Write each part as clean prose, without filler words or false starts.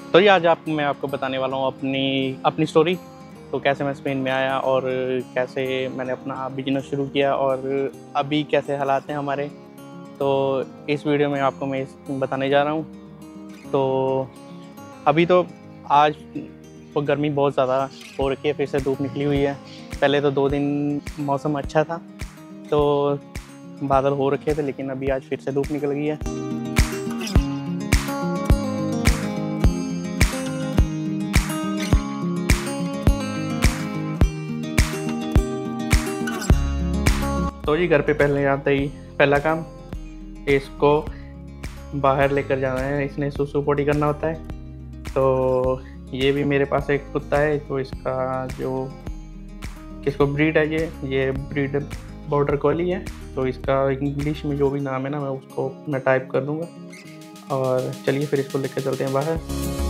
तो ये आज मैं आपको बताने वाला हूँ अपनी स्टोरी। तो कैसे मैं स्पेन में आया और कैसे मैंने अपना बिजनेस शुरू किया और अभी कैसे हालात हैं हमारे। तो इस वीडियो में आपको मैं बताने जा रहा हूँ। तो अभी तो आज तो गर्मी बहुत ज़्यादा हो रखी है, फिर से धूप निकली हुई है। पहले तो 2 दिन मौसम अच्छा था, तो बादल हो रखे थे, लेकिन अभी आज फिर से धूप निकल गई है। तो जी घर पे पहले आते ही पहला काम इसको बाहर लेकर जाना है, इसने सुसु पोटी करना होता है। तो ये भी मेरे पास एक कुत्ता है, तो इसका जो किसको ब्रीड है ये ब्रीड बॉर्डर कॉली है। तो इसका इंग्लिश में जो भी नाम है ना, मैं टाइप कर दूँगा। और चलिए फिर इसको लेकर चलते हैं बाहर।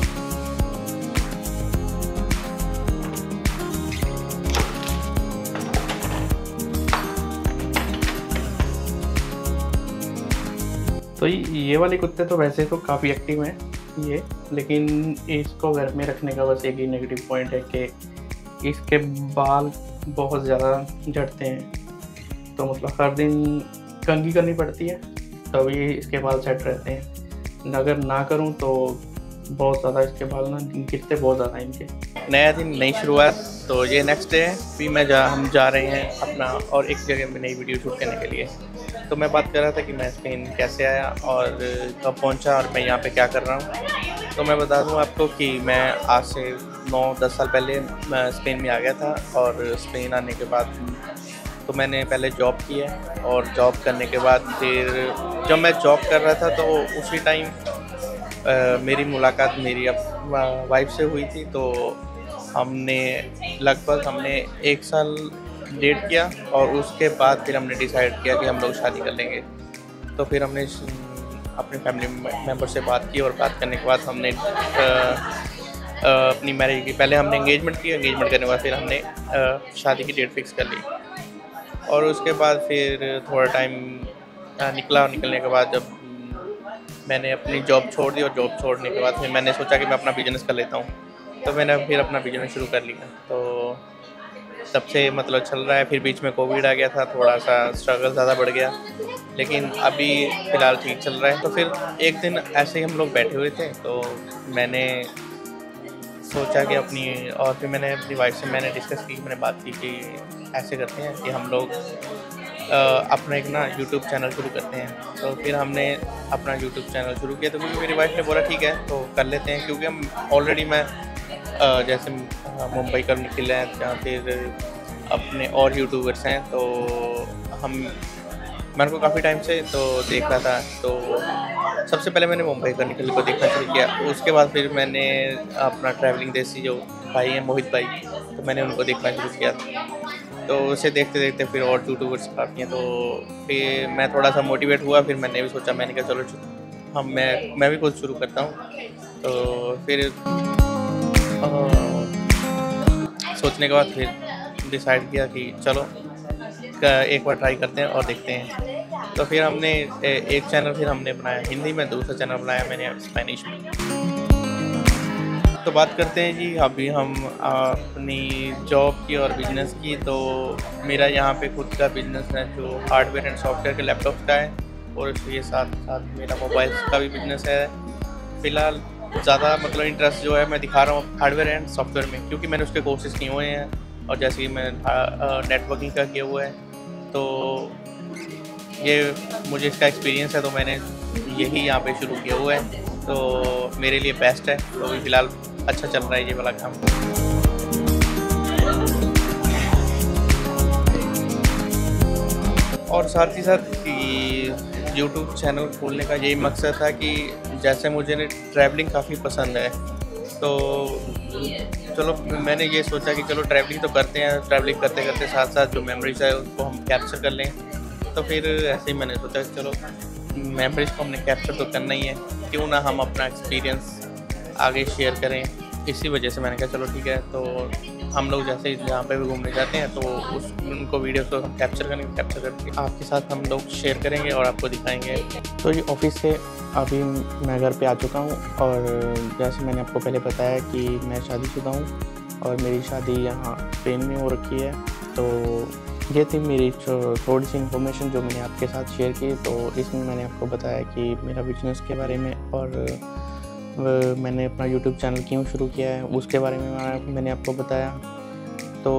तो ये वाले कुत्ते तो वैसे तो काफ़ी एक्टिव हैं ये, लेकिन इसको घर में रखने का बस एक ही नेगेटिव पॉइंट है कि इसके बाल बहुत ज़्यादा झड़ते हैं। तो मतलब हर दिन कंघी करनी पड़ती है, तभी इसके बाल सेट रहते हैं। अगर ना करूं तो बहुत ज़्यादा इसके बाल ना गिरते बहुत ज़्यादा इनके। नया दिन, नई शुरुआत। तो ये नेक्स्ट डे है, फिर हम जा रहे हैं अपना और एक जगह में नई वीडियो शूट करने के लिए। तो मैं बात कर रहा था कि मैं स्पेन कैसे आया और कब पहुंचा और मैं यहाँ पे क्या कर रहा हूँ। तो मैं बता दूँ आपको कि मैं आज से 9-10 साल पहले मैं स्पेन में आ गया था। और स्पेन आने के बाद तो मैंने पहले जॉब की है, और जॉब करने के बाद फिर जब मैं जॉब कर रहा था तो उसी टाइम मेरी मुलाकात मेरी वाइफ से हुई थी। तो हमने 1 साल डेट किया और उसके बाद फिर हमने डिसाइड किया कि हम लोग शादी कर लेंगे। तो फिर हमने अपने फैमिली मेम्बर से बात की, और बात करने के बाद हमने अपनी मैरिज की। पहले हमने एंगेजमेंट की, एंगेजमेंट करने के बाद फिर हमने शादी की डेट फिक्स कर ली। और उसके बाद फिर थोड़ा टाइम निकलने के बाद जब मैंने अपनी जॉब छोड़ दी, और जॉब छोड़ने के बाद फिर मैंने सोचा कि मैं अपना बिज़नेस कर लेता हूँ। तो मैंने फिर अपना बिज़नेस शुरू कर लिया। तो तब से मतलब चल रहा है। फिर बीच में कोविड आ गया था, थोड़ा सा स्ट्रगल ज़्यादा बढ़ गया, लेकिन अभी फ़िलहाल ठीक चल रहा है। तो फिर एक दिन ऐसे ही हम लोग बैठे हुए थे, तो मैंने सोचा कि फिर मैंने अपनी वाइफ से मैंने डिस्कस की, मैंने बात की कि ऐसे करते हैं कि हम लोग अपना एक ना यूट्यूब चैनल शुरू करते हैं। तो फिर हमने अपना यूट्यूब चैनल शुरू किया। तो क्योंकि मेरी वाइफ ने बोला ठीक है तो कर लेते हैं, क्योंकि हम ऑलरेडी मैं जैसे मुंबई का निकले हैं, या फिर अपने और यूट्यूबर्स हैं, तो मैंने को काफ़ी टाइम से तो देख रहा था। तो सबसे पहले मैंने मुंबई का निकल को देखना शुरू किया। उसके बाद फिर मैंने अपना ट्रैवलिंग देसी जो भाई हैं मोहित भाई, तो मैंने उनको देखना शुरू किया। तो उसे देखते देखते फिर और यूट्यूबर्स काफ़ी हैं। तो फिर मैं थोड़ा सा मोटिवेट हुआ, फिर मैंने भी सोचा, मैंने कहा चलो मैं भी कुछ शुरू करता हूँ। तो फिर सोचने के बाद फिर डिसाइड किया कि चलो एक बार ट्राई करते हैं और देखते हैं। तो फिर हमने एक चैनल फिर हमने बनाया हिंदी में, दूसरा चैनल बनाया मैंने स्पेनिश में। तो बात करते हैं जी अभी हम अपनी जॉब की और बिजनेस की। तो मेरा यहाँ पे खुद का बिजनेस है जो हार्डवेयर एंड सॉफ्टवेयर के लैपटॉप का है, और इसके साथ साथ मेरा मोबाइल्स का भी बिजनेस है। फ़िलहाल ज़्यादा मतलब इंटरेस्ट जो है मैं दिखा रहा हूँ हार्डवेयर एंड सॉफ्टवेयर में, क्योंकि मैंने उसके कोर्सेज किए हुए हैं। और जैसे कि मैं नेटवर्किंग का किया हुआ है, तो ये मुझे इसका एक्सपीरियंस है, तो मैंने यही यहाँ पे शुरू किया हुआ है। तो मेरे लिए बेस्ट है। तो अभी फ़िलहाल अच्छा चल रहा है ये वाला काम। और साथ ही साथ कि यूट्यूब चैनल खोलने का यही मकसद था कि जैसे मुझे ट्रैवलिंग काफ़ी पसंद है, तो चलो मैंने ये सोचा कि चलो ट्रैवलिंग तो करते हैं, ट्रैवलिंग करते करते साथ साथ जो मेमोरीज है उसको हम कैप्चर कर लें। तो फिर ऐसे ही मैंने सोचा कि चलो मेमोरीज को हमने कैप्चर तो करना ही है, क्यों ना हम अपना एक्सपीरियंस आगे शेयर करें इसी वजह से मैंने कहा चलो ठीक है, तो हम लोग जैसे जहाँ पे भी घूमने जाते हैं तो उनको वीडियोस को हम कैप्चर करके आपके साथ हम लोग शेयर करेंगे और आपको दिखाएंगे। तो ये ऑफिस से अभी मैं घर पे आ चुका हूँ, और जैसे मैंने आपको पहले बताया कि मैं शादीशुदा हूँ और मेरी शादी यहाँ स्पेन में हो रखी है। तो ये थी मेरी थोड़ी सी इन्फॉर्मेशन जो मैंने आपके साथ शेयर की। तो इसमें मैंने आपको बताया कि मेरा बिजनेस के बारे में, और मैंने अपना यूट्यूब चैनल क्यों शुरू किया है उसके बारे में मैंने आपको बताया। तो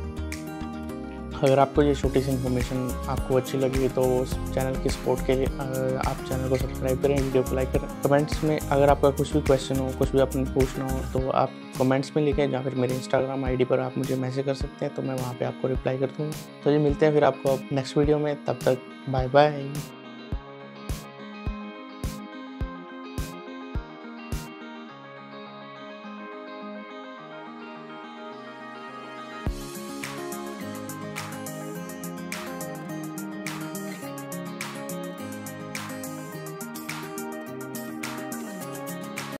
अगर आपको ये छोटी सी इन्फॉर्मेशन आपको अच्छी लगी तो उस चैनल की सपोर्ट के लिए आप चैनल को सब्सक्राइब करें, वीडियो को लाइक करें। कमेंट्स में अगर आपका कुछ भी क्वेश्चन हो, कुछ भी आपने पूछना हो, तो आप कमेंट्स में लिखें, या फिर मेरे इंस्टाग्राम आईडी पर आप मुझे मैसेज कर सकते हैं, तो मैं वहाँ पे आपको रिप्लाई कर दूँगा। तो ये मिलते हैं फिर आपको नेक्स्ट वीडियो में, तब तक बाय बाय।